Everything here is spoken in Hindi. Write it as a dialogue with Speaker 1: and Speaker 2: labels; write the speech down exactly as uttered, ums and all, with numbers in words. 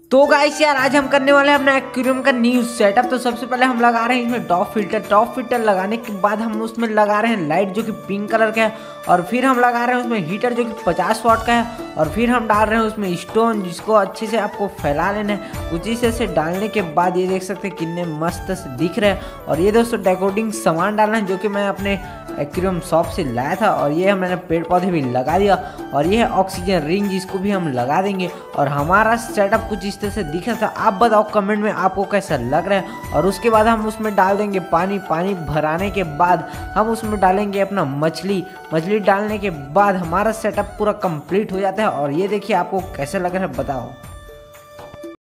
Speaker 1: तो गाइस यार आज हम करने वाले हैं अपना एक्वेरियम का न्यू सेटअप। तो सबसे पहले हम लगा रहे हैं इसमें टॉप फिल्टर। टॉप फिल्टर लगाने के बाद हम उसमें लगा रहे हैं लाइट जो कि पिंक कलर का है, और फिर हम लगा रहे हैं उसमें हीटर जो कि पचास वाट का है, और फिर हम डाल रहे हैं उसमें स्टोन जिसको अच्छे से आपको फैला लेना है। उसी से, से डालने के बाद ये देख सकते हैं कितने मस्त से दिख रहे हैं। और ये दोस्तों डेकोरेटिंग सामान डालना है जो कि मैं अपने एक्वेरियम शॉप से लाया था, और ये मैंने पेड़ पौधे भी लगा दिया। और ये है ऑक्सीजन रिंग जिसको भी हम लगा देंगे। और हमारा सेटअप कुछ इस तरह से दिख रहा था। आप बताओ कमेंट में आपको कैसा लग रहा है। और उसके बाद हम उसमें डाल देंगे पानी। पानी भराने के बाद हम उसमें डालेंगे अपना मछली। मछली डालने के बाद हमारा सेटअप पूरा कंप्लीट हो जाता है। और ये देखिए आपको कैसा लग रहा है बताओ।